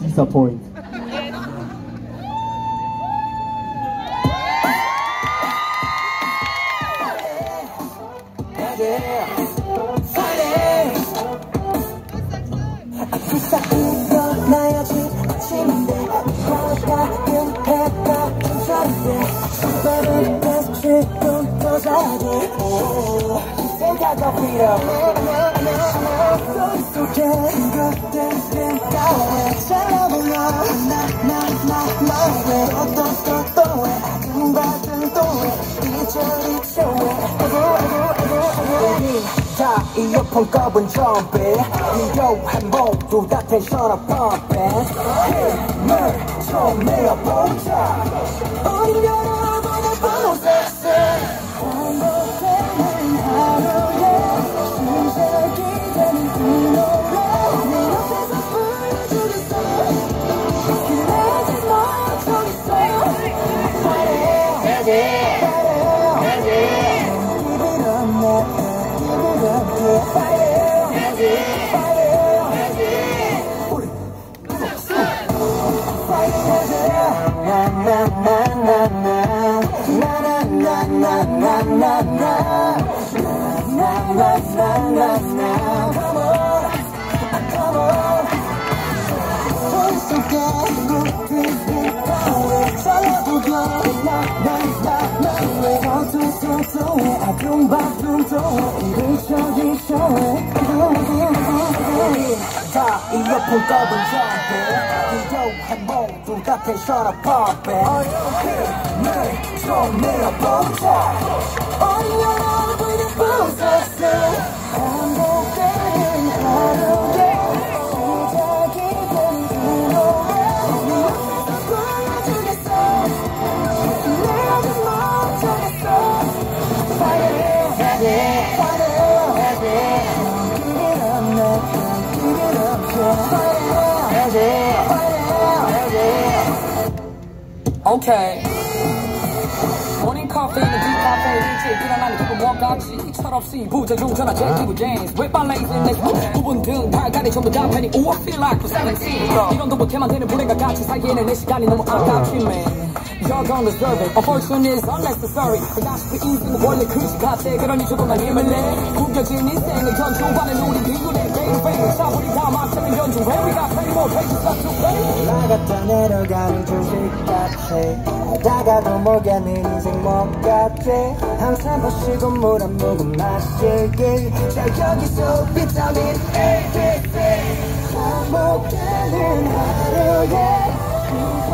disappoint. 일어나야지 아침인데 밝은 해가 괜찮은데 신발을 계속 지금 또 자기 생각가 필요 속에 그때는 따왜 잘라볼라 나왜 또왜 아등바등 또왜 이저 다 이어폰 꺼본 좀비 필요한 모두 다 텐션업 펌핑 힘을 좀 내어보자 우린 여러분의 프로세스 반복되는 하루에 시작이 되는 이 노래 네 옆에서 불러주겠어 그래야지 너의 적 있어 Keep it up now 다 이어폰 꺼본 정비 필요한 모두 다 텐션업 펌핑 힘을 좀 내어보자 우리 여러분의 프로세스 반복되는 하루에 시작이 된 이 노래 네 옆에서 불러주겠어 내 아직 멈춰겠어 Fire Okay. Morning coffee in the deep cafe 일찍 일어나는 기분 뭐같이 철없이 부재중 전화 제기부 제임스 왜 빨라이든 내 부분 등 발갈이 전부 다 팬이 Oh I feel like we're 17 이런도 못해만 되는 불행과 같이 살기에는 내 시간이 너무 아깝지 man You're gonna deserve it Unfortune is unnecessary 다시피 인생은 원래 그지 같아 그러니 조금만 힘을 내 구겨진 인생을 전주하는 우리 비굴해 baby 자 우리 다 맞춰면 연주 Where we got plenty more pages left to play 올라갔다 내려가는 조식같이 하다가도 모르겠는 인생 뭐같지 항상 마시고 물 한 모금 마시기 자 여기서 비타민 A, B, C 반복되는 하루에